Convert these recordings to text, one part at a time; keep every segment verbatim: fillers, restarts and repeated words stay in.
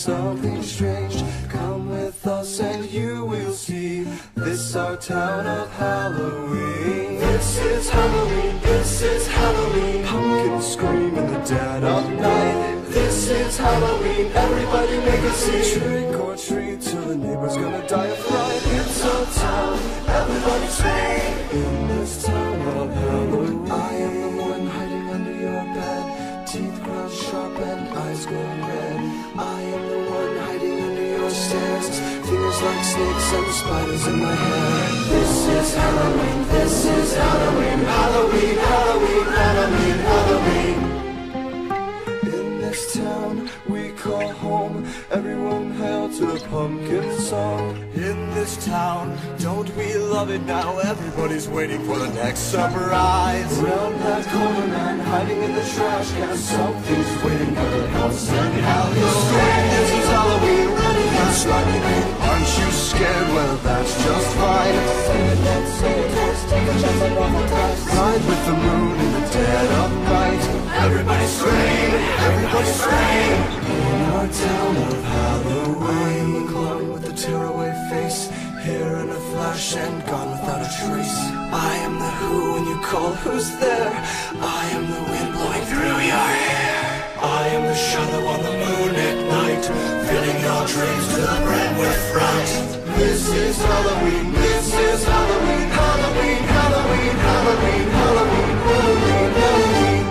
something strange. Come with us and you will see. This our town of Halloween. This is Halloween, this is Halloween. Pumpkins scream in the dead of night. This is Halloween, everybody make a scene. Trick or treat till the neighbor's gonna die of fright. It's our town, everybody sing. In this town of Halloween, I am the one hiding under your bed. Teeth ground sharp and eyes glowing red. I am the one hiding under your stairs. Fingers like snakes and spiders in my hair. This is Halloween, this is Halloween. Halloween, Halloween, Halloween, Halloween. In this town we call home, everyone hail to the pumpkin song. In this town, don't we love it now? Everybody's waiting for the next surprise. Round that corner, man, hiding in the trash can. Something's waiting for the house and Halloween. This is Halloween, running and sliding in. Aren't you scared? Well, that's just fine. Say it, let's say it, let's take a chance and roll the dice. Ride with the moon in the dead of night. Everybody scream, everybody scream. In our town of Halloween, I am the clown with the tearaway face, here in a flash and gone without a trace. I am the who when you call, who's there? I am the wind blowing through your hair. I am the shadow on the moon at night, filling your dreams to the brim with fright. This is Halloween, this is Halloween, Halloween, Halloween, Halloween, Halloween, Halloween, Halloween.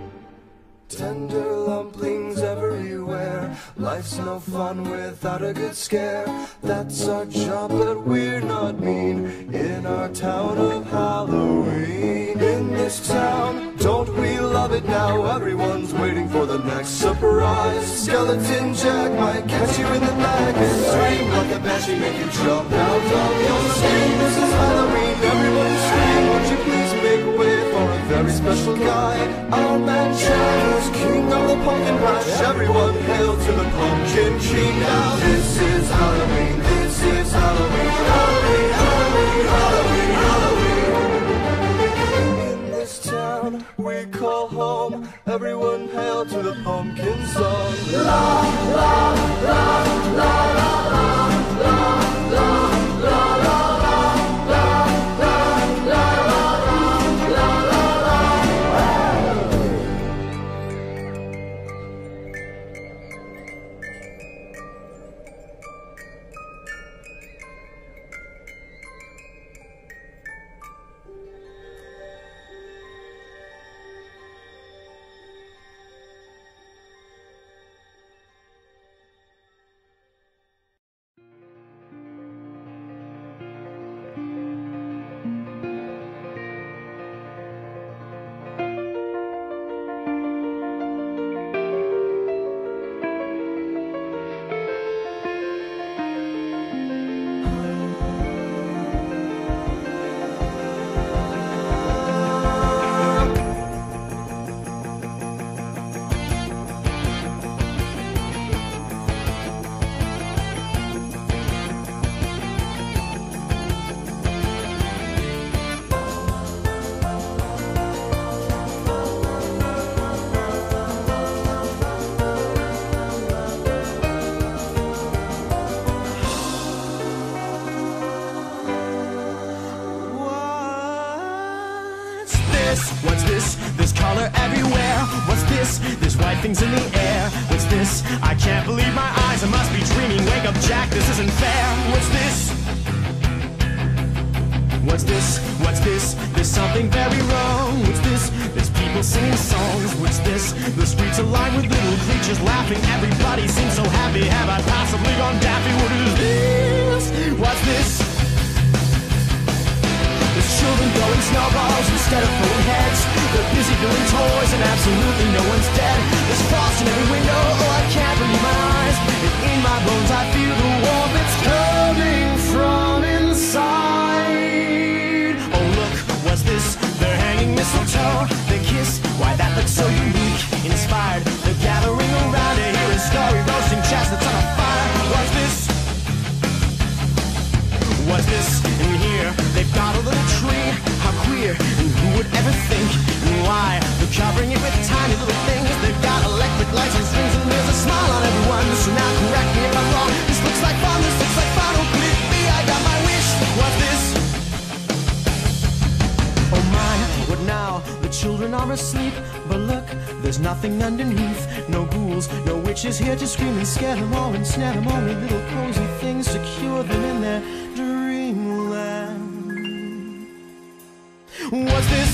Tender lumplings everywhere. Life's no fun without a good scare. That's our job, but we're not mean. In our town of Halloween. In this town, don't we love it now? Everyone's waiting for the next surprise. Skeleton Jack might catch you in the back and scream like a banshee, make you jump out of your skin. This is Halloween, everybody scream. Won't you please make way for a very special guy? Our man Jack is king of the pumpkin patch. Everyone hail to the pumpkin king. Now this is Halloween, this is Halloween, Halloween, Halloween, Halloween, Halloween. In this town we call home, everyone hail to the pumpkin song. La la la la la la la la la. What's this? There's color everywhere. What's this? There's white things in the air. What's this? I can't believe my eyes. I must be dreaming. Wake up, Jack, this isn't fair. What's this? What's this? What's this? There's something very wrong. What's this? There's people singing songs. What's this? The streets are lined with little creatures laughing. Everybody seems so happy. Have I possibly gone daffy? What is this? What's this? There's children throwing snowballs instead of throwing heads. They're busy building toys and absolutely no one's dead. There's frost in every window, oh I can't believe my eyes. And in my bones I feel the warmth that's coming from inside. Oh look, what's this? They're hanging mistletoe. They kiss, why that looks so unique. Inspired, they're gathering around to hear a story. Roasting chestnuts on a fire. What's this? What's this in here? They've got a little tree. How queer, and who would ever think? And why? They're covering it with tiny little things. They've got electric lights and strings, and there's a smile on everyone. are asleep, but look, there's nothing underneath. No ghouls, no witches here to scream and scare them all and snare them. Only little cozy things to cure them in their dreamland. What's this?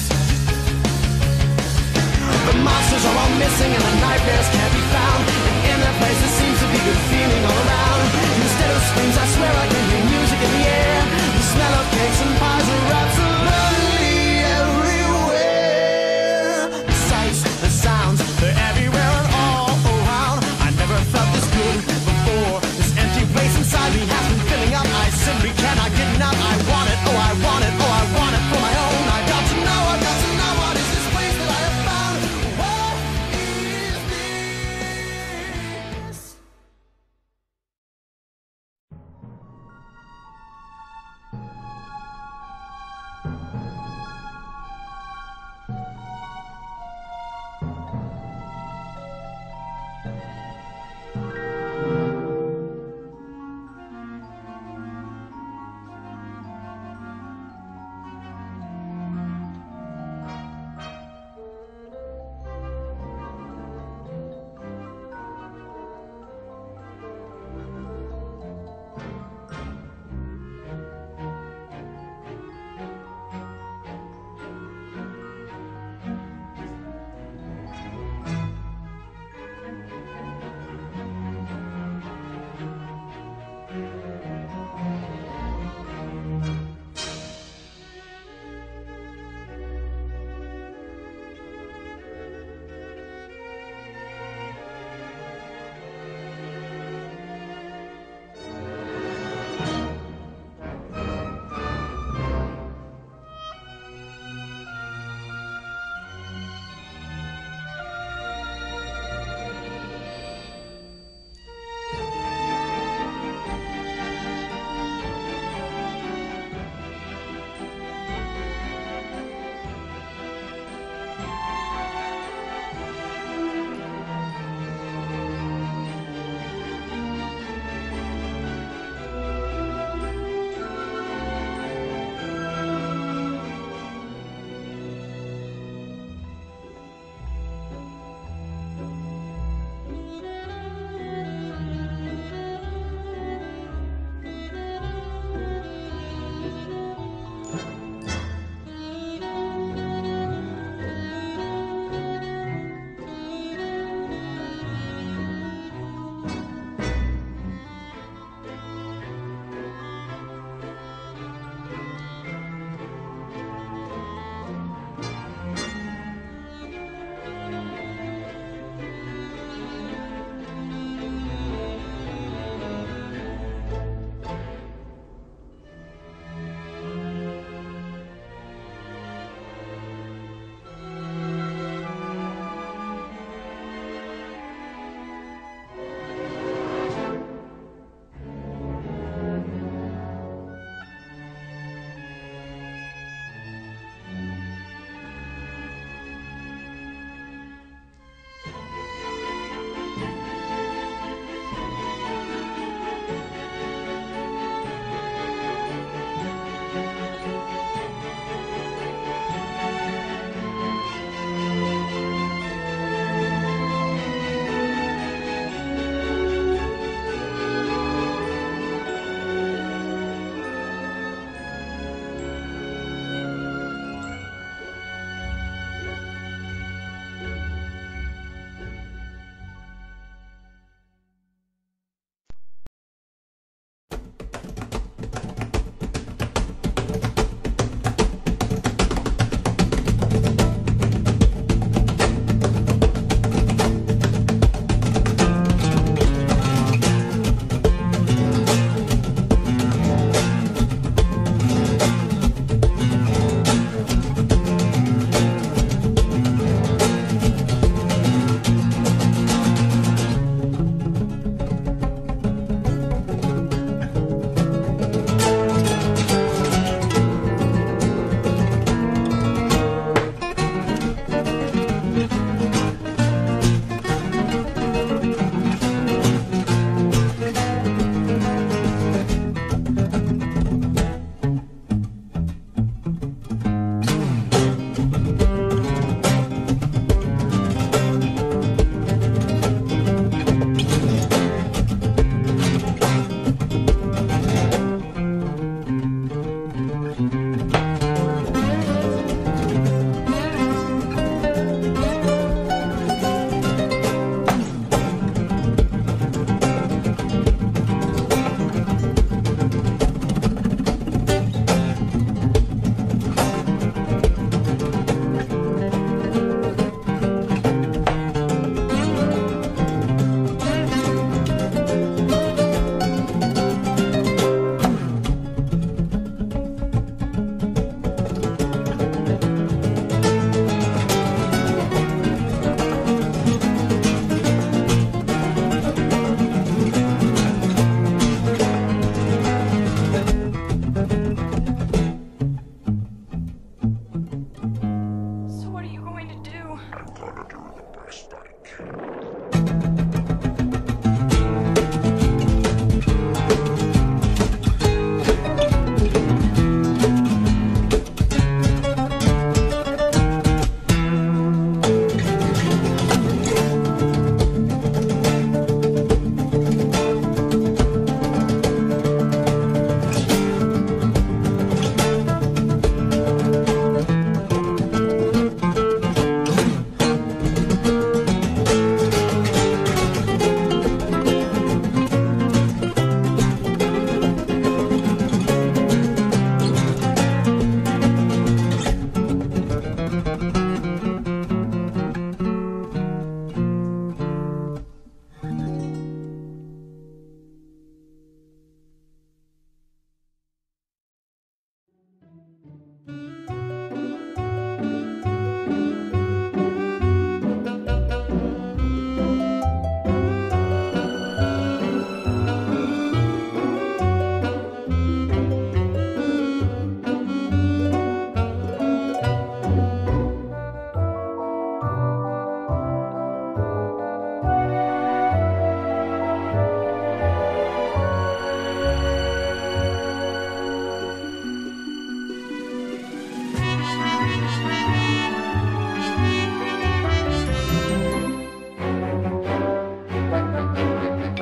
The monsters are all missing and the nightmares can't be found. And in their place there seems to be good feeling all around. Instead of screams I swear I can hear music in the air. The smell of cakes and pies are absolutely everywhere. The sights, the sounds, they're everywhere and all around. I never felt this good before. This empty place inside me has been filling up. I simply cannot get enough. I want it, oh I want it, oh I want it for my own. I got to know, I got to know what is this place that I have found. What is this?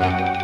Halloween.